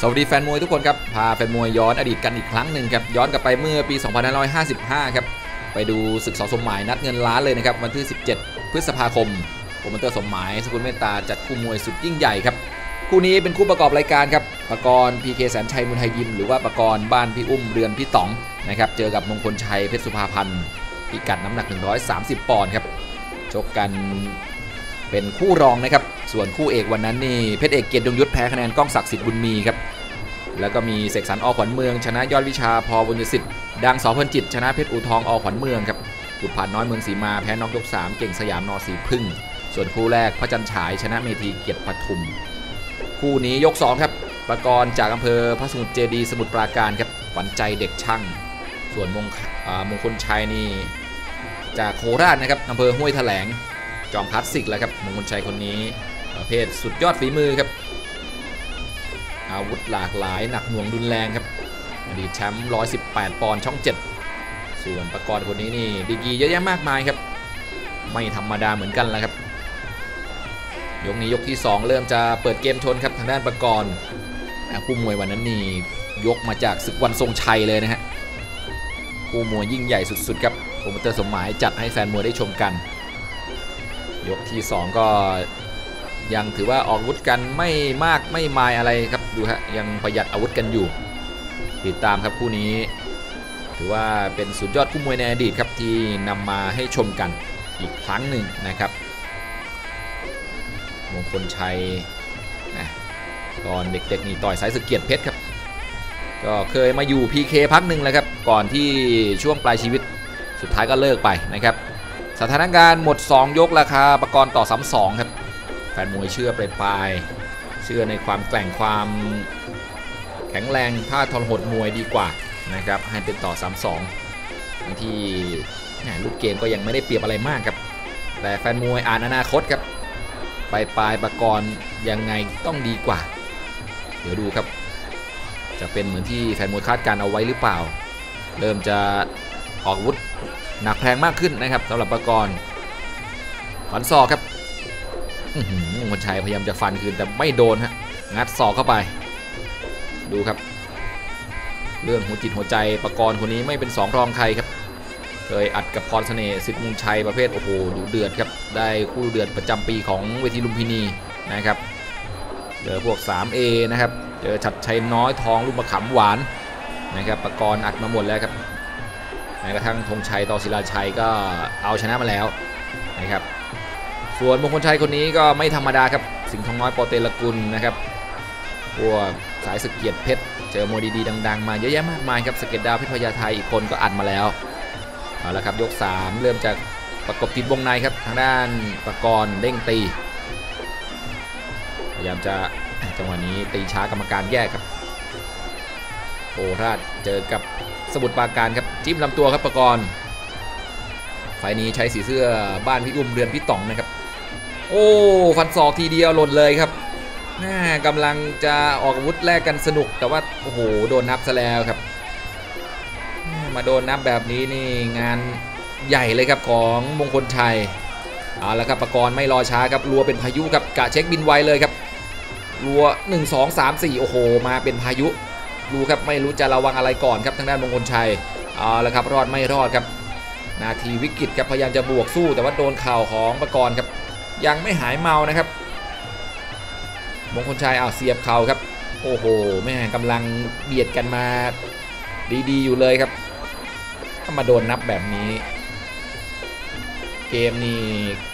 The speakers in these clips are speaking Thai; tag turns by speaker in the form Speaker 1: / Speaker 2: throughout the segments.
Speaker 1: สวัสดีแฟนมวยทุกคนครับพาแฟนมวยย้อนอดีตกันอีกครั้งหนึ่งครับย้อนกลับไปเมื่อปี 2555 ครับไปดูศึกส.สมหมายนัดเงินล้านเลยนะครับวันที่ 17 พฤษภาคมโปรโมเตอร์สมหมายสกุลเมตตาจัดคู่มวยสุดยิ่งใหญ่ครับคู่นี้เป็นคู่ประกอบรายการครับปกรณ์ PK แสนชัยมุนไทยยิมหรือว่าปกรณ์บ้านพี่อุ้มเรือนพี่ต๋องนะครับเจอกับมงคลชัยเพชรสุภาพันธ์พิกัดน้ำหนัก130ปอนด์ครับชกกันเป็นคู่รองนะครับส่วนคู่เอกวันนั้นนี่เพชรเอกเกียรติยงยุทธแพ้คะแนนก้องศักดิ์สิทธิ์บุญมีครับแล้วก็มีเสกสรรอขวัญเมืองชนะยอดวิชาพบุญยสิทธิ์ดังส.พันจิตชนะเพชรอู่ทองอขวัญเมืองครับบุตรผ่านน้อยเมืองศรีมาแพ้น็อกยก3เก่งสยามน.สีพึ่งส่วนคู่แรกพระจันฉายชนะเมธีเกียรติปทุมคู่นี้ยก2ครับปกรณ์จากอำเภอพระสมุทรเจดีย์สมุทรปราการครับขวัญใจเด็กช่างส่วนมงคลชัยนี่จากโคราชนะครับอำเภอห้วยแถลงจอมคลาสสิกแล้วครับมงคลชัยคนนี้ประเภทสุดยอดฝีมือครับอาวุธหลากหลายหนักหน่วงรุนแรงครับอดีตแชมป์118ปอนด์ช่อง7ส่วนปกรณ์คนนี้นี่ดีกรีเยอะแยะมากมายครับไม่ธรรมดาเหมือนกันแล้วครับยกนี้ยกที่2เริ่มจะเปิดเกมชนครับทางด้านปกรณ์คู่มวยวันนั้นนี่ยกมาจากศึกวันทรงชัยเลยนะฮะคู่มวยยิ่งใหญ่สุดๆครับโปรโมเตอร์สมหมายจัดให้แฟนมวยได้ชมกันยกที่2ก็ยังถือว่าออกอาวุธกันไม่มากไม่มายอะไรครับดูฮะยังประหยัดอาวุธกันอยู่ติดตามครับคู่นี้ถือว่าเป็นสุดยอดคู่มวยในอดีตครับที่นำมาให้ชมกันอีกครั้งหนึ่งนะครับมงคลชัยตอนเด็กๆนี่ต่อยสายศึกเกียรติเพชรครับก็เคยมาอยู่ PK พักหนึ่งแล้วครับก่อนที่ช่วงปลายชีวิตสุดท้ายก็เลิกไปนะครับสถานการณ์หมด2ยกราคาปกรณ์ต่อ3-2ครับแฟนมวยเชื่อปลายเชื่อในความแกร่งความแข็งแรงท่าทรหดมวยดีกว่านะครับให้เป็นต่อ3-2ทั้งที่ลูกเกมก็ยังไม่ได้เปรียบอะไรมากครับแต่แฟนมวยอ่านอนาคตครับปลายปกรณ์ยังไงต้องดีกว่าเดี๋ยวดูครับจะเป็นเหมือนที่แฟนมวยคาดการเอาไว้หรือเปล่าเริ่มจะออกอาวุธหนักแรงมากขึ้นนะครับสำหรับปกรณ์ฟันศอกครับมงคลชัยพยายามจะฟันคืนแต่ไม่โดนฮะงัดศอกเข้าไปดูครับเรื่องหัวจิตหัวใจปกรณ์คนนี้ไม่เป็น2รองใครครับเคยอัดกับพรเสน่ห์สิทธิ์มุงชัยประเภทโอ้โหดุเดือดครับได้คู่เดือดประจำปีของเวทีลุมพินีนะครับเจอพวก 3A นะครับเจอชัดชัยน้อยทองลูกมะขามหวานนะครับปกรณ์อัดมาหมดแล้วครับแม้กระทั่งธงชัยต่อศิลาชัยก็เอาชนะมาแล้วนะครับส่วนมงคลชัยคนนี้ก็ไม่ธรรมดาครับสิงห์ทองน้อยปอเตลกุลนะครับพวกสายศึกเกียรติเพชรเจอมวยดีๆดังๆมาเยอะแยะมากมายครับสเก็ตดาวเพชรพญาไทอีกคนก็อัดมาแล้วเอาละครับยก3เริ่มจากประกบติดวงในครับทางด้านปกรณ์เด้งตีพยายามจะจังหวะนี้ตีช้ากรรมการแยกครับโคราชเจอกับสมุทรปราการครับจิ้มลำตัวครับปกรณ์ไฟนี้ใช้สีเสื้อบ้านพี่อุ้มเรือนพี่ต๋องนะครับโอ้ฟันศอกทีเดียวหล่นเลยครับกำลังจะออกอาวุธแลกกันสนุกแต่ว่าโอ้โหโดนนับซะแล้วครับมาโดนนับแบบนี้นี่งานใหญ่เลยครับของมงคลชัยเอาละครับปกรณ์ไม่รอช้าครับรัวเป็นพายุครับกะเช็คบินไวเลยครับรัว1 2 3 4โอ้โหมาเป็นพายุดูครับไม่รู้จะระวังอะไรก่อนครับทางด้านมงคลชัยเอาละครับรอดไม่รอดครับนาทีวิกฤตครับพยายามจะบวกสู้แต่ว่าโดนเข่าของปกรณ์ครับยังไม่หายเมานะครับมงคลชัยเสียบเข่าครับโอ้โหแม่กำลังเบียดกันมาดีๆอยู่เลยครับถ้ามาโดนนับแบบนี้เกมนี้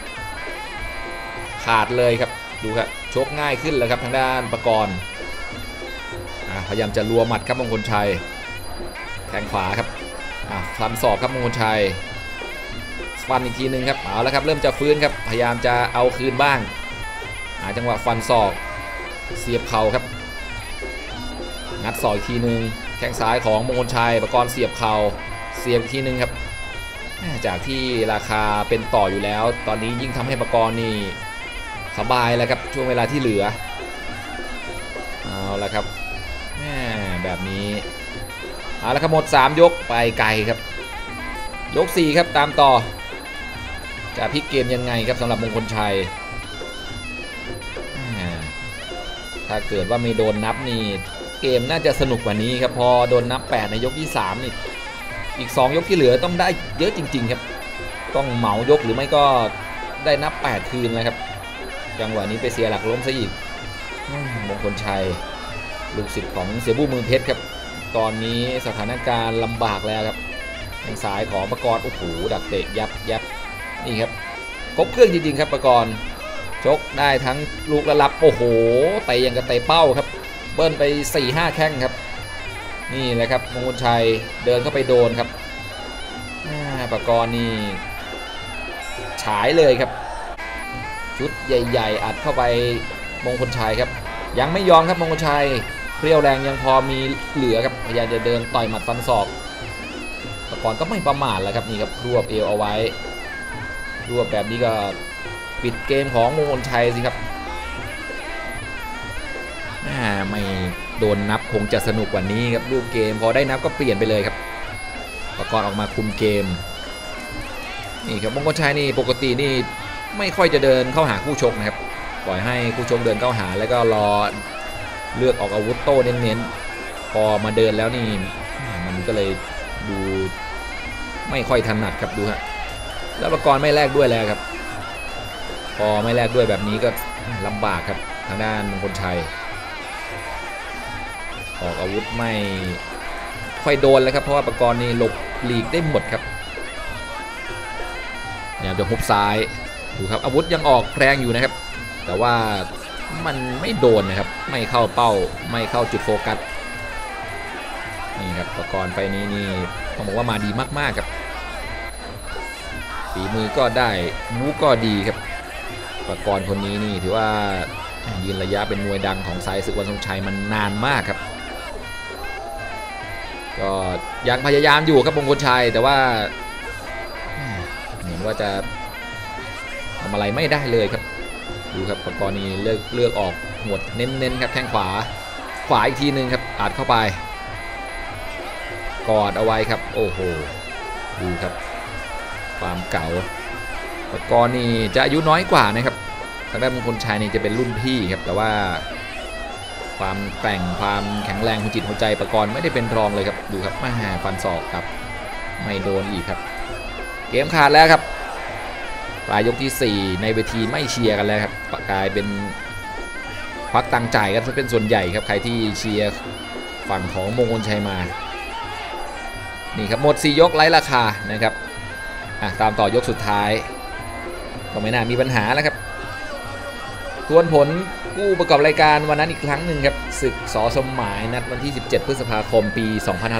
Speaker 1: ขาดเลยครับดูครับชกง่ายขึ้นแล้วครับทางด้านปกรณ์พยายามจะรัวหมัดครับมงคลชัยแข้งขวาครับฟันศอกครับมงคลชัยฟันอีกทีนึงครับเอาแล้วครับเริ่มจะฟื้นครับพยายามจะเอาคืนบ้างจังหวะฟันศอกเสียบเข่าครับงัดศอกอีกทีนึงแข้งซ้ายของมงคลชัยปกรณ์เสียบเข่าเสียบอีกทีนึงครับจากที่ราคาเป็นต่ออยู่แล้วตอนนี้ยิ่งทำให้ปกรณ์นี่สบายแล้วครับช่วงเวลาที่เหลือเอาละครับแบบนี้เอาละครับหมด3ยกไปไกลครับยก4ครับตามต่อจะพลิกเกมยังไงครับสำหรับมงคลชัย ถ้าเกิดว่าไม่โดนนับนี่เกมน่าจะสนุกกว่านี้ครับพอโดนนับ8ในยกที่3นี่อีก2ยกที่เหลือต้องได้เยอะจริงๆครับต้องเหมายกหรือไม่ก็ได้นับ8คืนเลยครับจังหวะนี้ไปเสียหลักล้มซะอีกมงคลชัยลูกศิษย์ของเสียบู้มือเพชรครับตอนนี้สถานการณ์ลำบากแล้วครับทางซ้ายของปกรณ์โอ้โหดักเตะยับนี่ครับครบเครื่องจริงๆครับปกรณ์ชกได้ทั้งลูกและรับโอ้โหเตะยังกับเตะเป้าครับเบิ้ลไป 4-5 แข้งครับนี่แหละครับมงคลชัยเดินเข้าไปโดนครับปกรณ์นี่ฉายเลยครับชุดใหญ่ๆอัดเข้าไปมงคลชัยครับยังไม่ยอมครับมงคลชัยเรี่ยวแรงยังพอมีเหลือครับพยายามจะเดินต่อยหมัดฟันศอกปกรณ์ก็ไม่ประมาทแล้วครับนี่ครับรวบเอวเอาไว้รวบแบบนี้ก็ปิดเกมของมงคลชัยสิครับไม่โดนนับคงจะสนุกกว่านี้ครับรูปเกมพอได้นับก็เปลี่ยนไปเลยครับปกรณ์ออกมาคุมเกมนี่ครับมงคลชัยนี่ปกตินี่ไม่ค่อยจะเดินเข้าหาคู่ชกนะครับปล่อยให้คู่ชกเดินเข้าหาแล้วก็รอเลือกออกอาวุธโต้เน้นๆพอมาเดินแล้วนี่มันก็เลยดูไม่ค่อยถนัดครับดูฮะแล้วปกรณ์ไม่แลกด้วยแล้วครับพอไม่แลกด้วยแบบนี้ก็ลำบากครับทางด้านมงคลชัยออกอาวุธไม่ค่อยโดนแล้วครับเพราะว่าปกรณ์นี่หลบหลีกได้หมดครับอยากจะฮุบซ้ายดูครับอาวุธยังออกแรงอยู่นะครับแต่ว่ามันไม่โดนนะครับไม่เข้าเป้าไม่เข้าจุดโฟกัสนี่ครับปกรณ์ไฟนี้นี่ต้องบอกว่ามาดีมากๆครับฝีมือก็ได้มูก็ดีครับปกรณ์คนนี้นี่ถือว่ายืนระยะเป็นมวยดังของสายศึกวันทรงชัยมันนานมากครับก็ยังพยายามอยู่ครับมงคลชัยแต่ว่าเหมือนว่าจะทำอะไรไม่ได้เลยครับดูครับปกรณ์นี้เลือกออกหัวเน้นๆครับแข้งขวาอีกทีนึงครับอัดเข้าไปกอดเอาไว้ครับโอ้โหดูครับความเก่าปกรณ์นี่จะอายุน้อยกว่านะครับทางด้านมงคลชัยนี่จะเป็นรุ่นพี่ครับแต่ว่าความแกร่งความแข็งแรงของจิตหัวใจปกรณ์ไม่ได้เป็นรองเลยครับดูครับมาฟันศอกครับไม่โดนอีกครับเกมขาดแล้วครับปลายยกที่4ในเวทีไม่เชียร์กันแล้วครับกลายเป็นควักตังจ่ายกันเป็นส่วนใหญ่ครับใครที่เชียร์ฝั่งของมงคลชัยมานี่ครับหมด4ยกไร้ราคานะครับตามต่อยกสุดท้ายก็ไม่น่ามีปัญหาแล้วครับทวนผลผู้ประกอบรายการวันนั้นอีกครั้งหนึ่งครับศึกส.สมหมายนัดวันที่17พฤษภาคมปี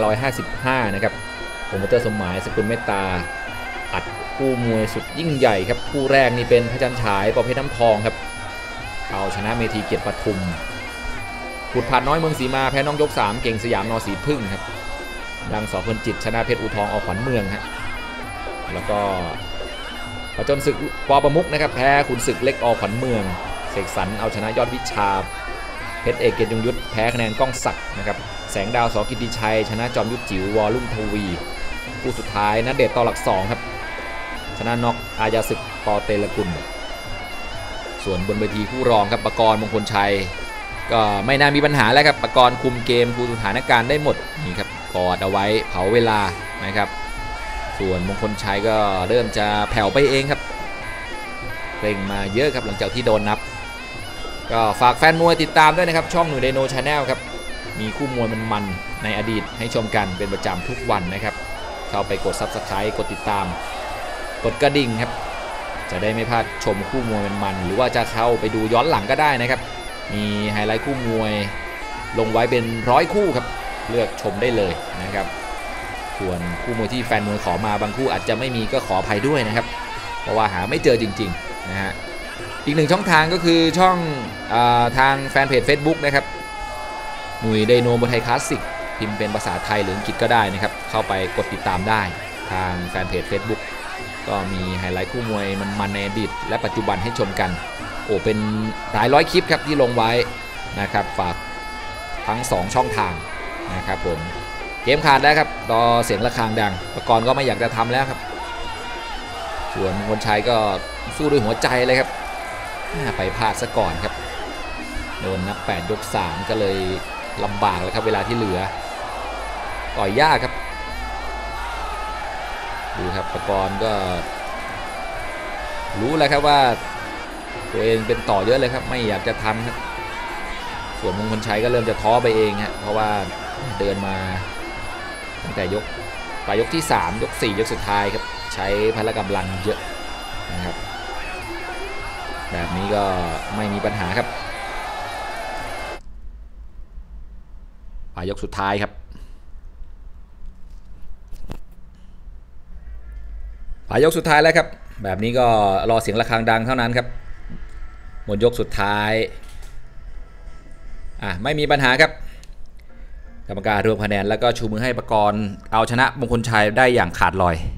Speaker 1: 2555นะครับโปรโมเตอร์สมหมายสกุลเมตตาอัดคู่มวยสุดยิ่งใหญ่ครับคู่แรกนี่เป็นพระจันทร์ฉายปอเพชรน้ำทองครับเอาชนะเมธีเกียรติปทุมขุดผ่านน้อยเมืองศรีมาแพ้น้องยก3เก่งสยามน.ศรีพึ่งครับดังสอพลจิตชนะเพชรอูทองอขวัญเมืองฮะแล้วก็ผจญศึกปอประมุกนะครับแพ้ขุนศึกเล็กอขวัญเมืองเสกสรรเอาชนะยอดวิชาเพชรเอกเกียรติยงยุทธแพ้คะแนนก้องศักดิ์นะครับแสงดาวสกิตติชัยชนะจอมยุทธจิ๋ววอลุ่มทวีคู่สุดท้ายณเดชน์ต่อหลัก2ครับชนะน็อกอายาศึกปอเตลกุลส่วนบนเวทีคู่รองครับปกรณ์มงคลชัยก็ไม่น่ามีปัญหาแล้วครับปกรณ์คุมเกมคุมสถานการณ์ได้หมดนี่ครับกอดเอาไว้เผาเวลานะครับส่วนมงคลชัยก็เริ่มจะแผ่วไปเองครับเร่งมาเยอะครับหลังจากที่โดนนับก็ฝากแฟนมวยติดตามด้วยนะครับช่องหนุ่ยไดโนชาแนลครับมีคู่มวยมันๆในอดีตให้ชมกันเป็นประจำทุกวันนะครับเข้าไปกด Subscribe กดติดตามกดกระดิ่งครับจะได้ไม่พลาดชมคู่มวยมันๆหรือว่าจะเข้าไปดูย้อนหลังก็ได้นะครับมีไฮไลท์คู่มวยลงไว้เป็น100คู่ครับเลือกชมได้เลยนะครับส่วนคู่มวยที่แฟนมวยขอมาบางคู่อาจจะไม่มีก็ขออภัยด้วยนะครับเพราะว่าหาไม่เจอจริงๆนะฮะอีกหนึ่งช่องทางก็คือช่องทางแฟนเพจ Facebook นะครับหนุ่ยไดโนมวยไทยคลาสสิกพิมพ์เป็นภาษาไทยหรืออังกฤษก็ได้นะครับเข้าไปกดติดตามได้ทางแฟนเพจ Facebook ก็มีไฮไลท์คู่มวยมันในอดีตและปัจจุบันให้ชมกันโอ้เป็นหลายร้อยคลิปครับที่ลงไว้นะครับฝากทั้ง2ช่องทางนะครับผมเกมขาดแล้วครับรอเสียงระฆังดังปกรณ์ก็ไม่อยากจะทำแล้วครับส่วนมงคลชัยก็สู้ด้วยหัวใจเลยครับไปพลาดซะก่อนครับโดนนับ8ยก3ก็เลยลำบากเลยครับเวลาที่เหลือต่อยยากครับดูครับปกรณ์ก็รู้แล้วครับว่าตัวเองเป็นต่อเยอะเลยครับไม่อยากจะทำครับส่วนมงคลชัยก็เริ่มจะท้อไปเองฮะเพราะว่าเดินมาตั้งแต่ปลายยกที่3ยก4ยกสุดท้ายครับใช้พละกำลังเยอะนะครับแบบนี้ก็ไม่มีปัญหาครับปลายยกสุดท้ายครับปลายยกสุดท้ายแล้วครับแบบนี้ก็รอเสียงระฆังดังเท่านั้นครับหมดยกสุดท้ายไม่มีปัญหาครับกรรมการรวมคะแนนแล้วก็ชูมือให้ปกรณ์เอาชนะมงคลชัยได้อย่างขาดลอย